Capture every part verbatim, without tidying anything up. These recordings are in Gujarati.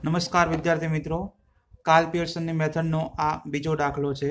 નમસ્કાર વિદ્યાર્થી મિત્રો, કાર્લ પિયર્સનની મેથડનો આ બીજો દાખલો છે.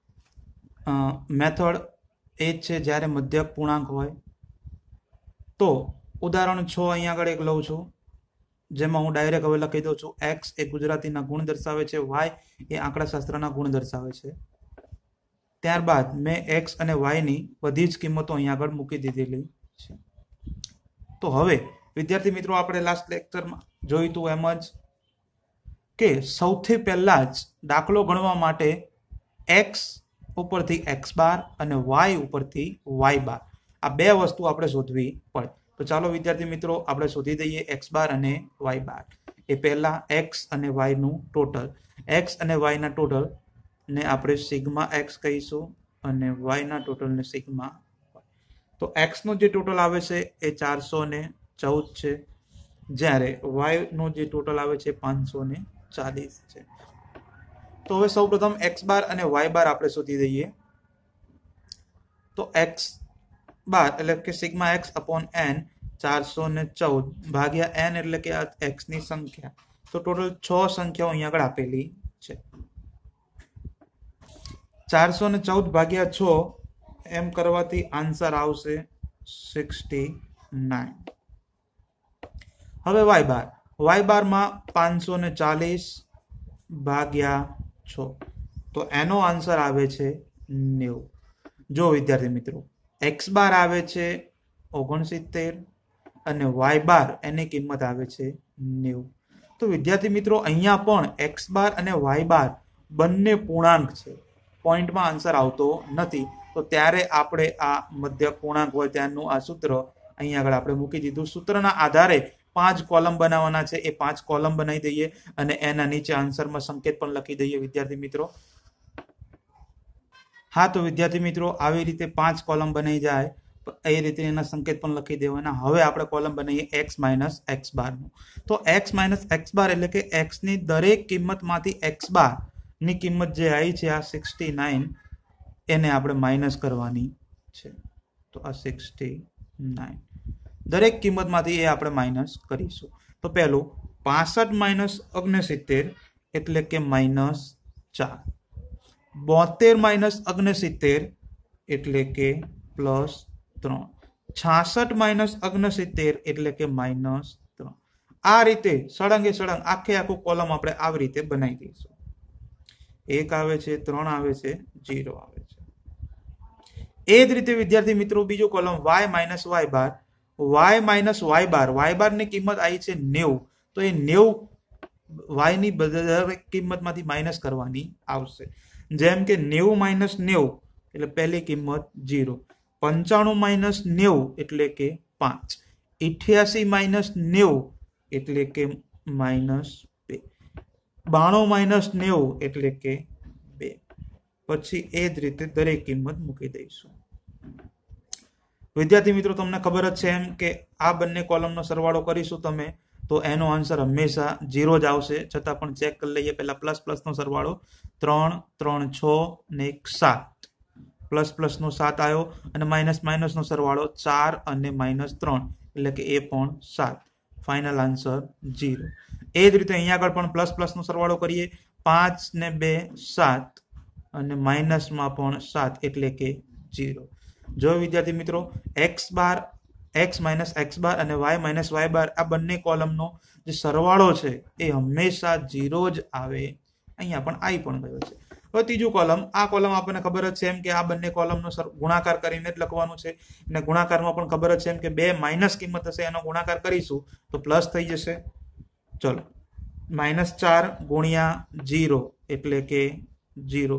મેથડ એ જ છે જ્યારે મધ્યક પૂર્ણાંક હોય. તો ઉદાહરણ છ અહીંયા આગળ એક લઉં છું, જેમાં હું ડાયરેક્ટ હવે લખી દઉં છું. એક્સ એ ગુજરાતીના ગુણ દર્શાવે છે, વાય એ આંકડાશાસ્ત્રના ગુણ દર્શાવે છે. ત્યારબાદ મેં એક્સ અને વાયની બધી જ કિંમતો અહીંયા આગળ મૂકી દીધેલી છે. તો હવે વિદ્યાર્થી મિત્રો, આપણે લાસ્ટ લેક્ચરમાં જોયું હતું એમ જ કે સૌથી પહેલા જ દાખલો ગણવા માટે એક્સ ઉપરથી એક્સ બાર અને વાય ઉપરથી વાય બાર આ બે વસ્તુ આપણે શોધવી પડે. તો ચાલો વિદ્યાર્થી મિત્રો, આપણે શોધી દઈએ એક્સ બાર અને વાય બાર. એ પહેલા એક્સ અને વાયનું ટોટલ, એક્સ અને વાયના ટોટલ ને આપણે સિગ્મા એક્સ કહીશું અને વાયના ટોટલને સિગ્મા. તો એક્સનું જે ટોટલ આવે છે એ ચારસો ને ચૌદ છે, જ્યારે વાયનું જે ટોટલ આવે છે પાંચસો ને ચાલીસ છે. તો હવે સૌ પ્રથમ એક્સ બાર અને વાય બાર આપણે શોધી દઈએ. તો એક્સ બાર એટલે કે સિગ્મા એક્સ અપોન એન ચારસો ને ચૌદ ભાગ્યા એન એટલે કે આ એક્સની સંખ્યા. તો ટોટલ છ સંખ્યાઓ અહીંયા આગળ આપેલી છે. ચારસો ને ચૌદ ભાગ્યા છ એમ કરવાથી આન્સર આવશે સિક્સટી નાઇન. હવે વાય બાર, વાય બારમાં પાંચસો ને ચાલીસ ભાગ્યા છ, તો એનો આન્સર આવે છે નેવું. જો વિદ્યાર્થી મિત્રો, એક્સ બાર આવે છે ઓગણસિત્તેર અને વાય બાર એની કિંમત આવે છે નેવું. તો વિદ્યાર્થી મિત્રો, અહીંયા પણ એક્સ બાર અને વાય બાર બંને પૂર્ણાંક છે, પોઈન્ટમાં આન્સર આવતો નથી. તો ત્યારે આપણે આ મધ્ય પૂર્ણાંક હોય ત્યારનું આ સૂત્ર અહીંયા આગળ આપણે મૂકી દીધું. સૂત્રના આધારે પાંચ કોલમ બનાવવાના છે, એ પાંચ કોલમ બનાવી દઈએ અને એના નીચે આન્સરમાં સંકેત પણ લખી દઈએ વિદ્યાર્થી મિત્રો. હા, તો વિદ્યાર્થી મિત્રો, આવી રીતે પાંચ કોલમ બની જાય એ રીતે એના સંકેત પણ લખી દેવાના. હવે આપણે કોલમ બનાવીએ એક્સ માઇનસ એક્સ બારનું. તો એક્સ માઇનસ એક્સ બાર એટલે કે એક્સની દરેક કિંમતમાંથી એક્સ બાર ની કિંમત જે આવી છે આ સિક્સટી નાઇન, એને આપણે માઇનસ કરવાની છે. તો આ સિક્સટી નાઇન દરેક કિંમતમાંથી એ આપણે માઇનસ કરીશું. તો પહેલું પાસઠ માઇનસ ઓગણસિત્તેર એટલે કે માઇનસ ચાર. બોતેર માઇનસ ઓગણસિત્તેર એટલે કે પ્લસ ત્રણ. છાસઠ માઇનસ ઓગણસિત્તેર એટલે કે માઇનસ ત્રણ. આ રીતે સળંગે સળંગ આખે આખું કોલમ આપણે આવી રીતે બનાવી દઈશું. એક આવે છે, ત્રણ આવે છે, જીરો આવે છે. એ જ રીતે વિદ્યાર્થી મિત્રો, બીજું column Y minus Y bar. Y minus Y bar, Y bar ની કિંમત આવી છે નેવું. તો એ નેવું વાય ની દરેક કિંમતમાંથી માઇનસ કરવાની આવશે. જેમ કે નેવું માઇનસ નેવું એટલે પહેલી કિંમત જીરો. પંચાણું માઇનસ નેવું એટલે કે પાંચ. અઠ્યાસી માઇનસ નેવું એટલે કે માઇનસ બે. બાણું માઇનસ નેવું એટલે કે બે. પછી એ જ રીતે દરેક કિંમત મૂકી દઈશું. વિદ્યાર્થી મિત્રો, તમને ખબર જ છે એમ કે આ બંને કોલમનો સરવાળો કરીશું તમે તો એનો આન્સર હંમેશા જીરો જ આવશે. છતાં પણ ચેક કરી લઈએ પહેલા. પ્લસ પ્લસનો સરવાળો ત્રણ, ત્રણ છ ને એક સાત. પ્લસ પ્લસનો સાત આવ્યો અને માઇનસ માઇનસનો સરવાળો ચાર અને માઇનસ ત્રણ એટલે કે એ પણ સાત. Final answer zero. એ જ રીતે અહીંયા આગળ પણ પ્લસ પ્લસનો સરવાળો કરીએ. પાંચ ને બે સાત અને માઇનસમાં પણ સાત એટલે કે જીરો. જો વિદ્યાર્થી મિત્રો, X bar X minus X bar અને વાય માઇનસ વાય બાર આ બંને કોલમનો જે સરવાળો છે એ હંમેશા જીરો જ આવે. અહીંયા પણ આઈ પણ ગયો છે. હવે ત્રીજું કોલમ, આ કોલમ આપણને ખબર જ છે એમ કે આ બંને કોલમનો ગુણાકાર કરીને જ લખવાનું છે. અને ગુણાકારમાં પણ ખબર જ છે એમ કે બે માઇનસ કિંમત હશે એનો ગુણાકાર કરીશું તો પ્લસ થઈ જશે. ચલો, માઇનસ ચાર ગુણ્યા જીરો એટલે કે જીરો.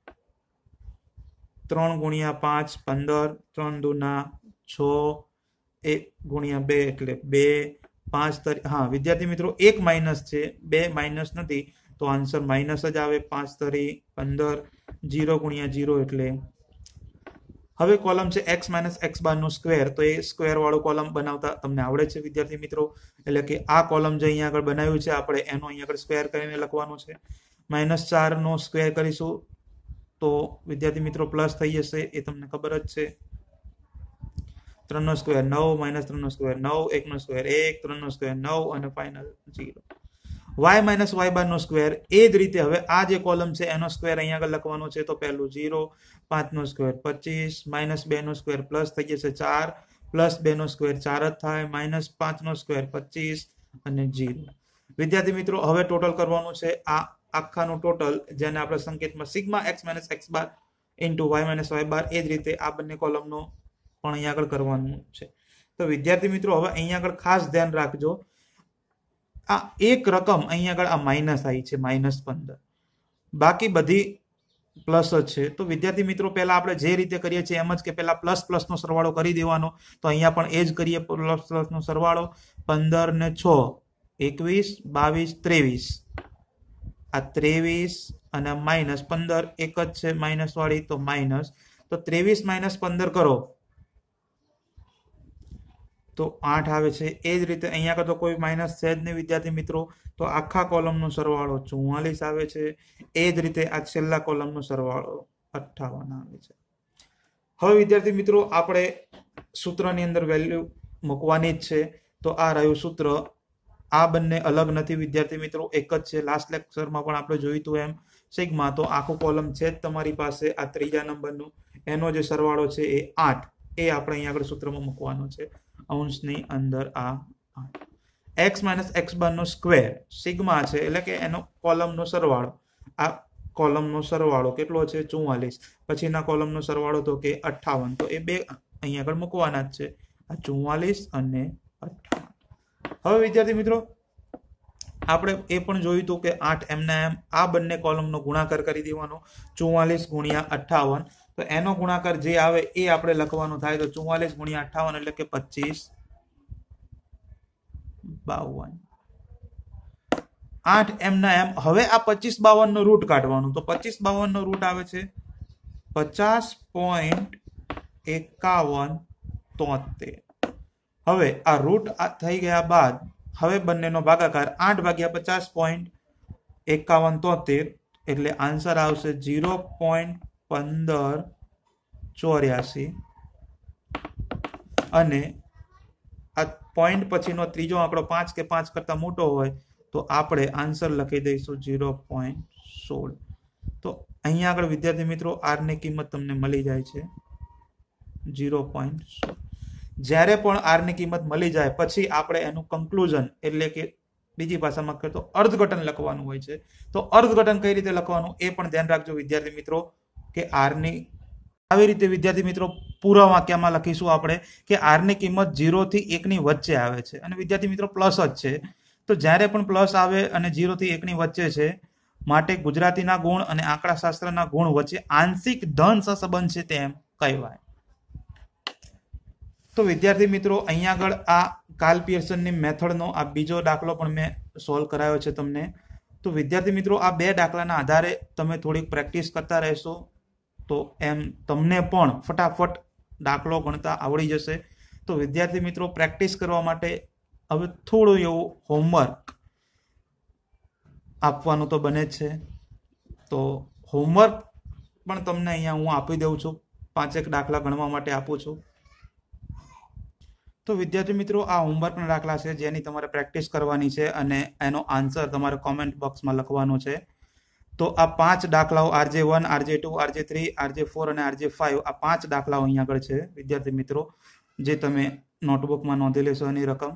ત્રણ ગુણ્યા પાંચ પંદર, ત્રણ દુના છ, એક ગુણ્યા બે એટલે બે. પાંચ તરી હા વિદ્યાર્થી મિત્રો, એક માઇનસ છે, બે માઇનસ નથી, તો આન્સર માઇનસ જ આવે. પાંચ તરી પંદર. જીરો ગુણ્યા જીરો એટલે. હવે કોલમ છે એક્સ માઇનસ એક્સ બાર નો સ્ક્વેર. તો એ સ્ક્વેર વાળું કોલમ બનાવતા તમને આવડે છે વિદ્યાર્થી મિત્રો. એટલે કે આ કોલમ જે અહીંયા આગળ બનાવ્યું છે આપણે એનો અહીંયા આગળ સ્ક્વેર કરીને લખવાનું છે. માઇનસ ચાર નો સ્ક્વેર કરીશું તો વિદ્યાર્થી મિત્રો પ્લસ થઈ જશે, એ તમને ખબર જ છે. ત્રણનો સ્ક્વેર નવ, માઇનસ ત્રણનો સ્ક્વેર નવ, એકનો સ્ક્વેર એક, ત્રણનો સ્ક્વેર નવ અને final zero. Y minus Y બારનો સ્ક્વેર એ જ રીતે હવે આ જે કોલમ છે એનો સ્ક્વેર અહીંયા આગળ લખવાનો છે. તો પહેલું ઝીરો, પાંચનો સ્ક્વેર પચીસ, માઇનસ બેનો સ્ક્વેર પ્લસ થઈ જશે ચાર, પ્લસ બેનો સ્ક્વેર ચાર જ થાય, માઇનસ પાંચનો સ્ક્વેર પચીસ અને જીરો. વિદ્યાર્થી મિત્રો હવે ટોટલ કરવાનું છે આ આખાનું ટોટલ, જેને આપણે સંકેતમાં sigma X minus X bar into Y minus Y bar એ જ રીતે આ બંને કોલમનો પણ અહીંયા આગળ કરવાનું છે. તો વિદ્યાર્થી મિત્રો હવે અહીંયા આગળ ખાસ ધ્યાન રાખજો, આ એક રકમ અહીંયા આગળ આ માઇનસ આવી છે માઇનસ પંદર, બાકી બધી પ્લસ જ છે. તો વિદ્યાર્થી મિત્રો પહેલા આપણે જે રીતે કરીએ છીએ એમ જ કે પહેલા પ્લસ પ્લસનો સરવાળો કરી દેવાનો. તો અહીંયા પણ એ જ કરીએ, પ્લસ પ્લસનો સરવાળો. પંદર ને છ એકવીસ, બાવીસ, ત્રેવીસ, આ ત્રેવીસ અને માઇનસ પંદર એક જ છે માઇનસ વાળી, તો માઇનસ. તો ત્રેવીસ માઇનસ પંદર કરો તો આઠ આવે છે. એ જ રીતે અહીંયા આગળ તો કોઈ માઇનસ છે જ નહીં વિદ્યાર્થી મિત્રો, તો આખા કોલમનો સરવાળો ચુમ્માલીસ આવે છે. એ જ રીતે આ છેલ્લા કોલમનો સરવાળો અઠ્ઠાવન આવે છે. હવે વિદ્યાર્થી મિત્રો આપણે સૂત્રની અંદર વેલ્યુ મૂકવાની જ છે. તો આ રહ્યું સૂત્ર, આ બંને અલગ નથી વિદ્યાર્થી મિત્રો, એક જ છે. લાસ્ટ લેક્ચરમાં પણ આપણે જોયું હતું એમ સિગ્મા, તો આખું કોલમ છે જ તમારી પાસે આ ત્રીજા નંબરનું, એનો જે સરવાળો છે એ આઠ, એ આપણે અહીંયા આગળ સૂત્રમાં મૂકવાનો છે અંશની અંદર. આ એક્સ માઇનસ એક્સ બારનો સ્ક્વેર સિગ્મા છે એટલે કે એનો કોલમનો સરવાળો, આ કોલમનો સરવાળો કેટલો છે ચુમ્માલીસ, પછીના કોલમનો સરવાળો તો કે અઠ્ઠાવન, તો એ બે અહીંયા આગળ મૂકવાના જ છે, આ ચુમ્માલીસ અને અઠ્ઠાવન. હવે વિદ્યાર્થી મિત્રો આપણે એ પણ જોયું હતું કે આઠ એમના એમ આ બંને કોલમનો ગુણાકાર કરી દેવાનો, ચુમ્માલીસ ગુણ્યા અઠ્ઠાવન. તો એનો ગુણાકાર જે આવે એ આપણે લખવાનો થાય. તો ચુમ્માલીસ ગુણ્યા અઠ્ઠાવન એટલે કે પચીસ બાવન. આઠ એમના એમ. હવે આ પચીસ બાવન નો રૂટ કાઢવાનું. તો પચીસ બાવન નો રૂટ આવે છે પચાસ પોઈન્ટ એકાવન તોતેર. હવે આ રૂટ થઈ ગયા બાદ હવે બંનેનો ભાગાકાર આઠ ભાગ્યા પચાસ પોઈન્ટ એકાવન તોતેર એટલે આન્સર આવશે ઝીરો પોઈન્ટ પંદર ચોર્યાસી. અને આ પોઈન્ટ પછીનો ત્રીજો આંકડો પાંચ કે પાંચ કરતા મોટો હોય તો આપણે આન્સર લખી દઈશું ઝીરો પોઈન્ટ સોળ. તો અહીંયા આગળ વિદ્યાર્થી મિત્રો આર ની કિંમત તમને મળી જાય છે ઝીરો પોઈન્ટ સોળ. જ્યારે પણ આર ની કિંમત મળી જાય પછી આપણે એનું કન્ક્લુઝન એટલે કે બીજી ભાષામાં કહે તો અર્થઘટન લખવાનું હોય છે. તો અર્થઘટન કઈ રીતે લખવાનું એ પણ ધ્યાન રાખજો વિદ્યાર્થી મિત્રો, કે આર ની આવી રીતે વિદ્યાર્થી મિત્રો પૂરા વાક્યમાં લખીશું આપણે કે આર ની કિંમત ઝીરો થી એક ની વચ્ચે આવે છે અને વિદ્યાર્થી મિત્રો પ્લસ જ છે. તો જ્યારે પણ પ્લસ આવે અને ઝીરો થી એક ની વચ્ચે છે માટે ગુજરાતીના ગુણ અને આંકડાશાસ્ત્રના ગુણ વચ્ચે આંશિક ધન સહસંબંધ છે તેમ કહેવાય. તો વિદ્યાર્થી મિત્રો અહીંયા આગળ આ કાર્લ પિયર્સનની મેથડનો આ બીજો દાખલો પણ મેં સોલ્વ કરાયો છે તમને. તો વિદ્યાર્થી મિત્રો આ બે દાખલાના આધારે તમે થોડીક પ્રેક્ટિસ કરતા રહેશો તો એમ તમને પણ ફટાફટ દાખલો ગણતા આવડી જશે. તો વિદ્યાર્થી મિત્રો પ્રેક્ટિસ કરવા માટે હવે થોડું એવું હોમવર્ક આપવાનું તો બને જ છે. તો હોમવર્ક પણ તમને અહીંયા હું આપી દઉં છું, પાંચેક દાખલા ગણવા માટે આપું છું. તો વિદ્યાર્થી મિત્રો આ હોમવર્કના દાખલા છે જેની તમારે પ્રેક્ટિસ કરવાની છે અને એનો આન્સર તમારે કોમેન્ટ બોક્સમાં લખવાનો છે. તો આ પાંચ દાખલાઓ RJ one, RJ two, RJ three, RJ four અને આરજે ફાઈવ, આ પાંચ દાખલાઓ અહીંયા આગળ છે વિદ્યાર્થી મિત્રો, જે તમે નોટબુકમાં નોંધી લેશો એની રકમ.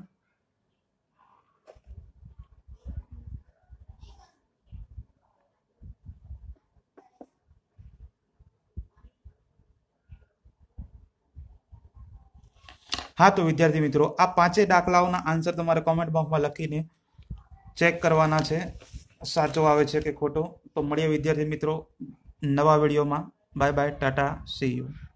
હા તો વિદ્યાર્થી મિત્રો આ પાંચે દાખલાઓના આન્સર તમારે કોમેન્ટ બોક્સમાં લખીને ચેક કરવાના છે, સાચો આવે છે કે ખોટો. તો મળીએ વિદ્યાર્થી મિત્રો નવા વિડીયોમાં. Bye bye, tata, see you.